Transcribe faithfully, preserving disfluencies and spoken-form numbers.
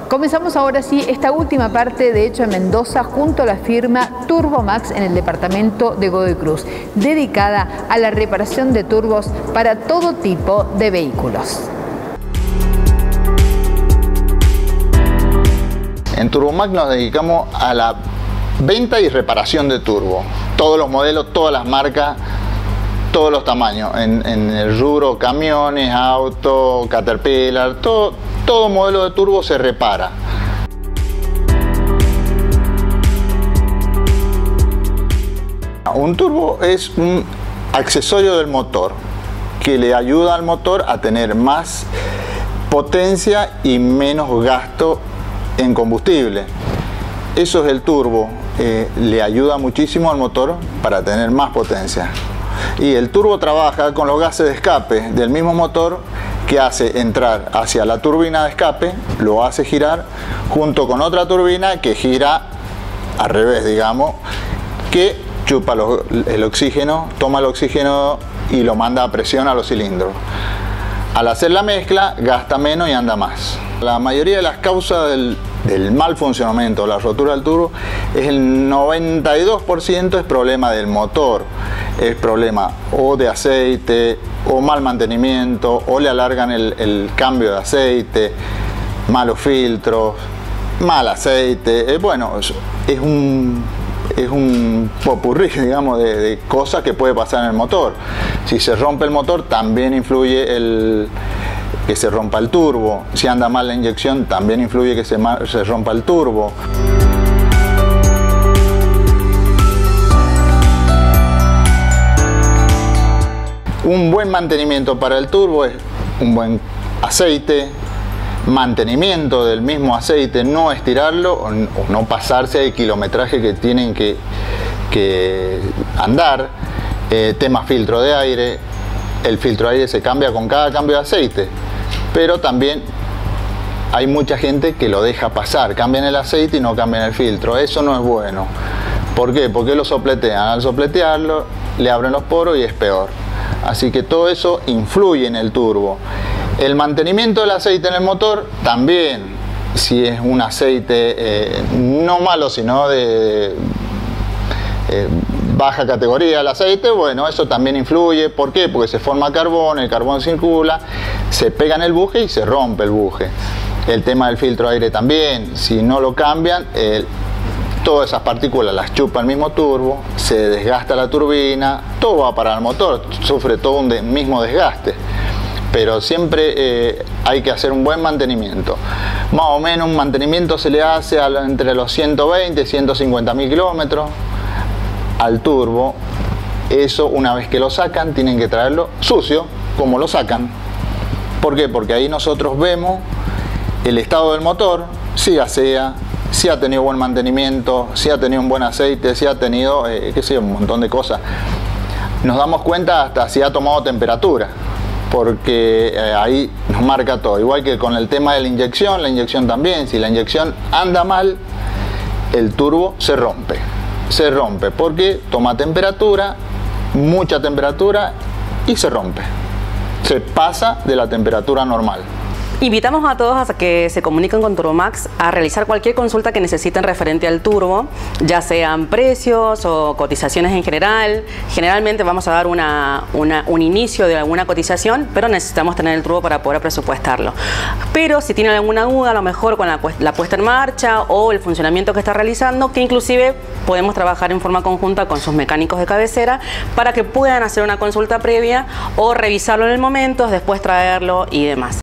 Comenzamos ahora sí esta última parte de Hecho en Mendoza junto a la firma Turbomax en el departamento de Godoy Cruz, dedicada a la reparación de turbos para todo tipo de vehículos. En Turbomax nos dedicamos a la venta y reparación de turbo. Todos los modelos, todas las marcas, todos los tamaños. En, en el rubro camiones, autos, Caterpillar, todo, todo modelo de turbo se repara. Un turbo es un accesorio del motor que le ayuda al motor a tener más potencia y menos gasto en combustible. Eso es el turbo, eh, le ayuda muchísimo al motor para tener más potencia. Y el turbo trabaja con los gases de escape del mismo motor, que hace entrar hacia la turbina de escape, lo hace girar junto con otra turbina que gira al revés, digamos, que chupa los, el oxígeno, toma el oxígeno y lo manda a presión a los cilindros. Al hacer la mezcla gasta menos y anda más. La mayoría de las causas del, del mal funcionamiento, la rotura del turbo, es el noventa y dos por ciento es problema del motor. Es problema o de aceite, o mal mantenimiento, o le alargan el, el cambio de aceite, malos filtros, mal aceite. Eh, bueno, es un, es un popurrí, digamos, de, de cosas que puede pasar en el motor. Si se rompe el motor, también influye el que se rompa el turbo. Si anda mal la inyección, también influye que se, se rompa el turbo. Un buen mantenimiento para el turbo es un buen aceite, mantenimiento del mismo aceite, no estirarlo o no pasarse el kilometraje que tienen que, que andar. Eh, tema filtro de aire, el filtro de aire se cambia con cada cambio de aceite, pero también hay mucha gente que lo deja pasar, cambian el aceite y no cambian el filtro. Eso no es bueno. ¿Por qué? Porque lo sopletean. Al sopletearlo le abren los poros y es peor. Así que todo eso influye en el turbo. El mantenimiento del aceite en el motor también, si es un aceite eh, no malo, sino de, de eh, baja categoría el aceite, bueno, eso también influye. ¿Por qué? Porque se forma carbón, el carbón circula, se pega en el buje y se rompe el buje. El tema del filtro de aire también, si no lo cambian, el todas esas partículas las chupa el mismo turbo, se desgasta la turbina, todo va para el motor, sufre todo un de, mismo desgaste. Pero siempre eh, hay que hacer un buen mantenimiento. Más o menos un mantenimiento se le hace a, entre los ciento veinte y ciento cincuenta mil kilómetros al turbo. Eso, una vez que lo sacan, tienen que traerlo sucio, como lo sacan. ¿Por qué? Porque ahí nosotros vemos el estado del motor, si gasea, si ha tenido buen mantenimiento, si ha tenido un buen aceite, si ha tenido, eh, qué sé yo, un montón de cosas. Nos damos cuenta hasta si ha tomado temperatura, porque eh, ahí nos marca todo. Igual que con el tema de la inyección, la inyección también, si la inyección anda mal, el turbo se rompe. Se rompe porque toma temperatura, mucha temperatura y se rompe. Se pasa de la temperatura normal. Invitamos a todos a que se comuniquen con Turbomax a realizar cualquier consulta que necesiten referente al turbo, ya sean precios o cotizaciones en general. Generalmente vamos a dar una, una, un inicio de alguna cotización, pero necesitamos tener el turbo para poder presupuestarlo. Pero si tienen alguna duda, a lo mejor con la, la puesta en marcha o el funcionamiento que está realizando, que inclusive podemos trabajar en forma conjunta con sus mecánicos de cabecera para que puedan hacer una consulta previa o revisarlo en el momento, después traerlo y demás.